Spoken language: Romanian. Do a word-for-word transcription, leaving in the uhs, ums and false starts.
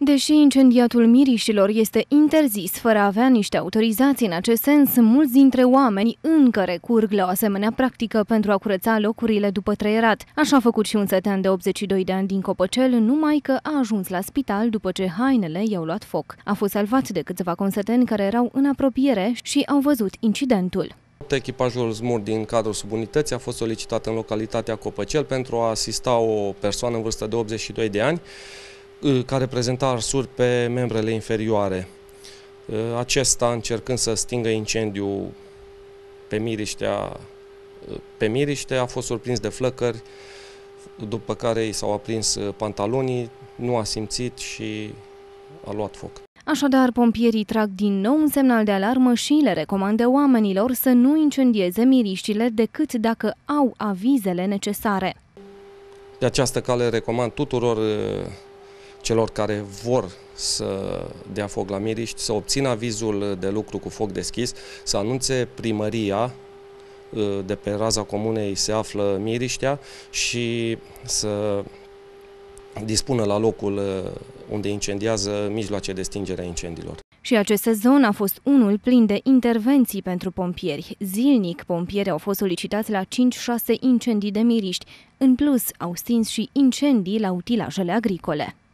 Deși incendiatul miriștilor este interzis fără a avea niște autorizații în acest sens, mulți dintre oameni încă recurg la o asemenea practică pentru a curăța locurile după trăierat. Așa a făcut și un sătean de optzeci și doi de ani din Copăcel, numai că a ajuns la spital după ce hainele i-au luat foc. A fost salvat de câțiva consăteni care erau în apropiere și au văzut incidentul. Echipajul SMUR din cadrul subunității a fost solicitat în localitatea Copăcel pentru a asista o persoană în vârstă de optzeci și doi de ani care prezenta arsuri pe membrele inferioare. Acesta, încercând să stingă incendiul pe Miriștea, pe Miriște, a fost surprins de flăcări, după care i s-au aprins pantalonii, nu a simțit și a luat foc. Așadar, pompierii trag din nou un semnal de alarmă și le recomandă oamenilor să nu incendieze miriștile decât dacă au avizele necesare. De această cale recomand tuturor celor care vor să dea foc la miriști să obțină avizul de lucru cu foc deschis, să anunțe primăria de pe raza comunei se află miriștea și să dispună la locul unde incendiază mijloace de stingere a incendiilor. Și acest sezon a fost unul plin de intervenții pentru pompieri. Zilnic, pompierii au fost solicitați la cinci șase incendii de miriști. În plus, au stins și incendii la utilajele agricole.